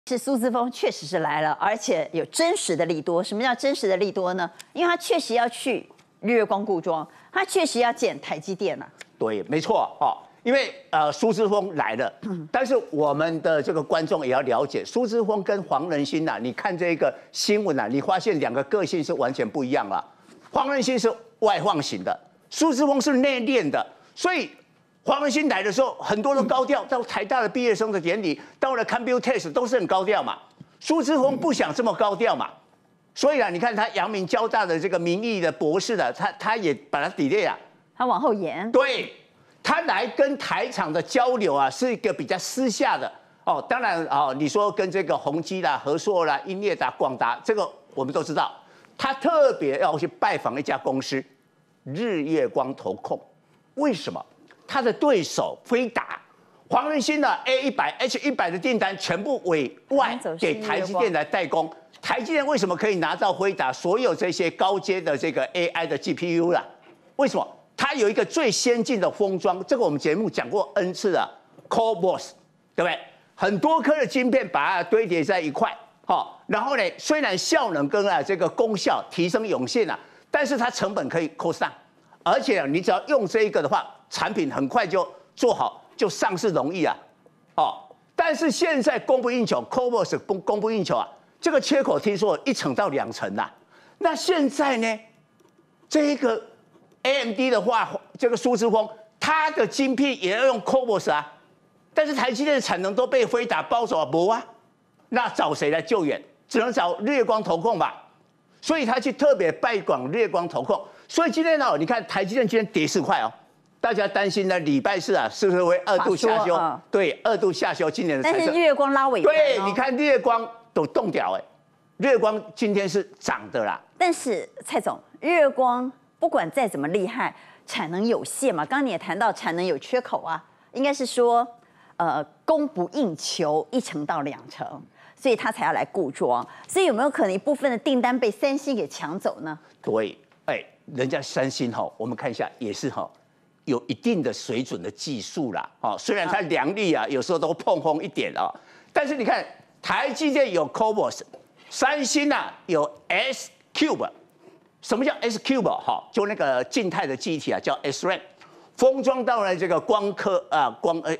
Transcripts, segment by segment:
是苏姿丰确实是来了，而且有真实的利多。什么叫真实的利多呢？因为他确实要去日月光固庄，他确实要建台积电啊。 对，没错哦。因为苏姿丰来了，但是我们的这个观众也要了解，苏姿丰跟黄仁勋呐，你看这个新闻啊，你发现两个个性是完全不一样了。黄仁勋是外放型的，苏姿丰是内敛的，所以黄仁勋来的时候，很多都高调，到台大的毕业生的典礼，到了 Computex 都是很高调嘛。苏姿丰不想这么高调嘛，所以啊，你看他阳明交大的这个民意的博士的，他也把它 delay 啊， 他往后延。 对。他来跟台厂的交流啊，是一个比较私下的哦。当然哦，你说跟这个宏基啦、和硕啦、英业达、广达，这个我们都知道。他特别要去拜访一家公司，日月光投控。为什么？他的对手飞达、黄仁勋的 A100、H100的订单全部委外给台积电来代工。台积电为什么可以拿到飞达所有这些高阶的这个 AI 的 GPU 啦？为什么？它有一个最先进的封装，这个我们节目讲过 N 次了 ，CoreBoss， 对不对？很多颗的晶片把它堆叠在一块，好，然后呢，虽然效能跟这个功效提升涌现了，但是它成本可以 cost down， 而且你只要用这一个的话，产品很快就做好，就上市容易啊，哦。但是现在供不应求 ，CoreBoss 供不应求啊，这个缺口听说1成到2成啦。那现在呢，这一个 AMD 的话，这个苏姿丰，它的晶片也要用 CoreBoss 啊，但是台积电的产能都被飞达包走啊，没啊，那找谁来救援？只能找日月光投控吧。所以他去特别拜访日月光投控。所以今天呢，你看台积电今天跌4块哦，大家担心呢，礼拜四啊，是不是会2度下修？对，2度下修今年的财测。 但是日月光拉尾盘、哦。 对，你看日月光都动掉哎，日月光今天是涨的啦。 但是蔡总，日月光不管再怎么厉害，产能有限嘛。刚刚你也谈到产能有缺口啊，应该是说，供不应求，1成到2成，所以他才要来固装。所以有没有可能一部分的订单被三星给抢走呢？ 对，哎，人家三星哈，我们看一下也是哈，有一定的水准的技术啦，哦，虽然它良率啊有时候都碰轰一点啊，但是你看台积电有 CoreBoss， 三星啊有 S-Cube。什么叫 S-Cube 哈？就那个静态的记忆体啊，叫 SRAM， 封装到了这个光刻啊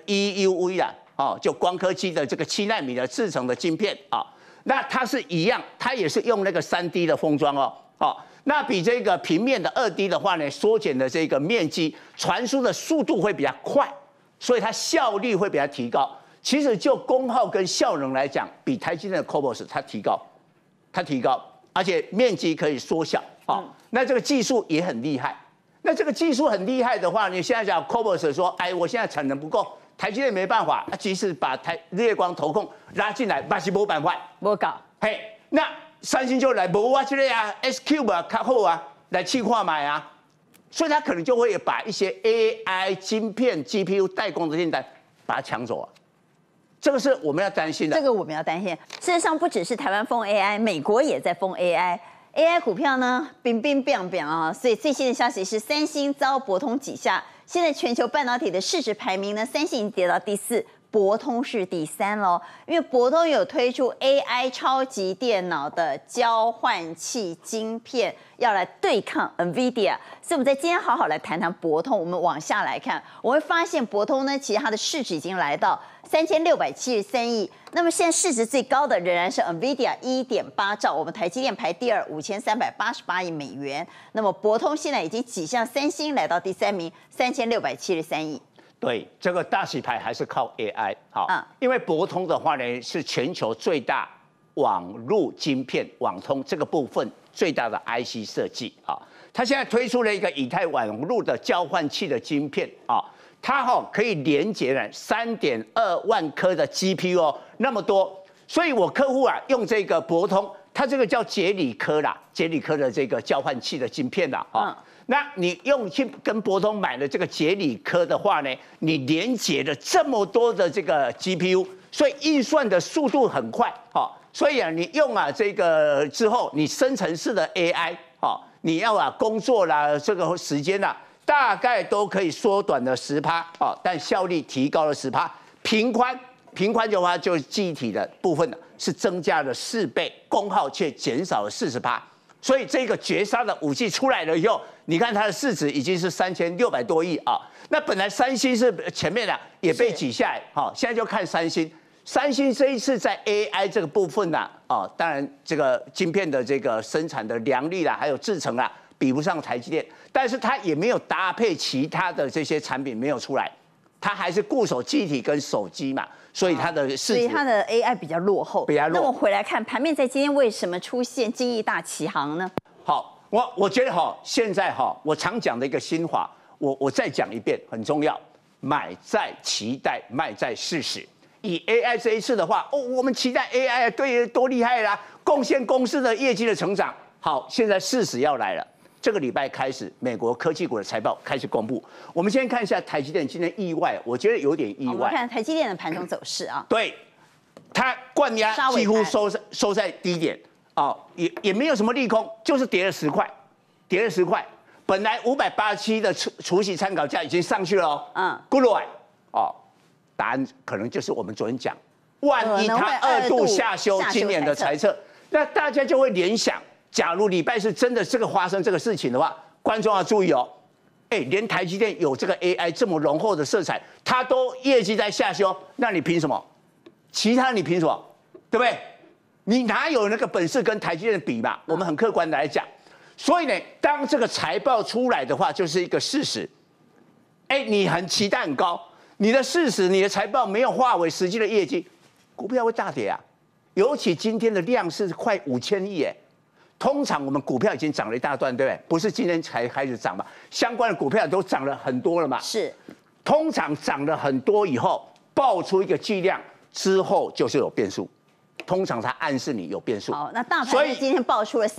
EUV 啊，哦，就光刻机的这个7奈米的制成的晶片啊，那它是一样，它也是用那个3D 的封装哦，哦，那比这个平面的2D 的话呢，缩减的这个面积，传输的速度会比较快，所以它效率会比较提高。其实就功耗跟效能来讲，比台积电的 CoreBoss 它提高，而且面积可以缩小。哦，那这个技术也很厉害。那这个技术很厉害的话，你现在讲 CoreBoss 说，哎，我现在产能不够，台积电没办法，即使把日月光投控拉进来，也是没办法， 没搞。 嘿，那三星就来无啊，这个啊 S-Cube 啊，较好啊，来去看买啊，所以他可能就会把一些 AI 晶片 GPU 代工的订单把它抢走啊。这个是我们要担心的。 这个我们要担心。事实上，不只是台湾封 AI， 美国也在封 AI。AI 股票呢，冰冰冰冰啊！所以最新的消息是，三星遭博通挤下。现在全球半导体的市值排名呢，三星已经跌到第4，博通是第3喽。因为博通有推出 AI 超级电脑的交换器晶片，要来对抗 NVIDIA。所以我们在今天好好来谈谈博通。我们往下来看，我会发现博通呢，其实它的市值已经来到3673亿。那么现在市值最高的仍然是 NVIDIA 1.8兆，我们台积电排第2，5388亿美元。那么博通现在已经挤向三星，来到第3名，3673亿。 对，这个大洗牌还是靠 AI 好，因为博通的话呢是全球最大网路晶片网通这个部分最大的 IC 设计啊，它现在推出了一个以太网路的交换器的晶片啊。它可以连接了3.2万颗的 GPU 哦，那么多，所以我客户啊用这个博通，它这个叫捷理科啦，捷理科的这个交换器的晶片啦，那你用去跟博通买的这个捷理科的话呢，你连接了这么多的这个 GPU， 所以运算的速度很快，所以啊你用啊这个之后，你生成式的 AI，你要啊工作啦这个时间啦。大概都可以缩短了10%，但效率提高了10%，频宽频宽的话，就是记忆体的部分呢是增加了4倍，功耗却减少了40%。所以这个绝杀的武器出来了以后，你看它的市值已经是3600多亿啊。那本来三星是前面的也被挤下来，好，现在就看三星。三星这一次在 AI 这个部分呢，当然这个晶片的这个生产的良率啦，还有制程啦，比不上台积电，但是它也没有搭配其他的这些产品没有出来，它还是固守记忆体跟手机嘛，所以它的市值， 所以它的 AI 比较落后。 比较落后。 那我回来看盘面，在今天为什么出现金翼大起航呢？ 好，我觉得现在我常讲的一个心法，我再讲一遍，很重要，买在期待，卖在事实。以 AI 这一次的话，我们期待 AI 对多厉害啦，贡献公司的业绩的成长。好，现在事实要来了，这个礼拜开始，美国科技股的财报开始公布。我们先看一下台积电今天意外，我觉得有点意外。 我们看台积电的盘中走势啊， 对，它灌压几乎收在低点也没有什么利空，就是跌了10块，跌了10块。本来587的除息参考价已经上去了good right 答案可能就是我们昨天讲，万一它2度下修今年的财测，那大家就会联想，假如礼拜是真的这个发生这个事情的话，观众要注意连台积电有这个 AI 这么浓厚的色彩，它都业绩在下修，那你凭什么？其他你凭什么？对不对？你哪有那个本事跟台积电比嘛？我们很客观的来讲，所以呢，当这个财报出来的话，就是一个事实。你很期待很高。你的事实，你的财报没有化为实际的业绩，股票会大跌啊！尤其今天的量是快5000亿通常我们股票已经涨了一大段，对不对？不是今天才开始涨嘛，相关的股票都涨了很多了嘛。 是，通常涨了很多以后，爆出一个巨量之后，就是有变数。通常它暗示你有变数。 好，那大盘今天爆出了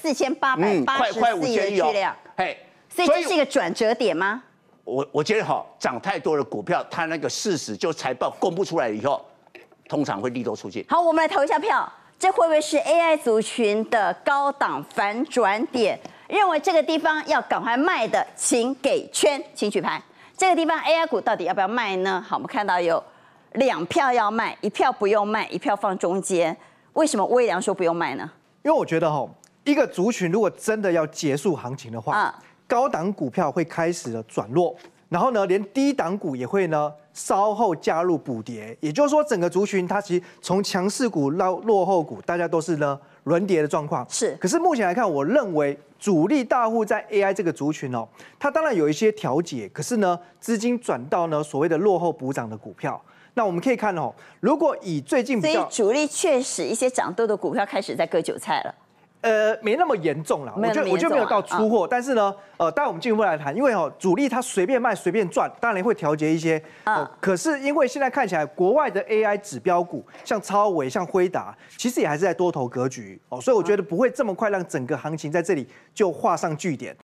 4884亿的巨量，所以这是一个转折点吗？ 我觉得涨太多的股票，它那个事实就财报公布出来以后，通常会利多出尽。 好，我们来投一下票，这会不会是 AI 族群的高档反转点？认为这个地方要赶快卖的，请给圈，请举牌。这个地方 AI 股到底要不要卖呢？好，我们看到有2票要卖，1票不用卖，1票放中间。为什么威良说不用卖呢？ 因为我觉得一个族群如果真的要结束行情的话，高档股票会开始的转弱，然后呢，连低档股也会呢稍后加入补跌，也就是说，整个族群它其实从强势股到落后股，大家都是呢轮跌的状况。 是， 可是目前来看，我认为主力大户在 AI 这个族群它当然有一些调节，可是呢，资金转到呢所谓的落后补涨的股票。那我们可以看如果以最近比较， 所以主力确实一些涨多的股票开始在割韭菜了。 没那么严重啦，我觉得没有到出货，但是呢，当然我们进一步来谈，因为主力他随便卖随便赚，当然会调节一些，可是因为现在看起来国外的 AI 指标股，像超微、像辉达，其实也还是在多头格局所以我觉得不会这么快让整个行情在这里就画上句点。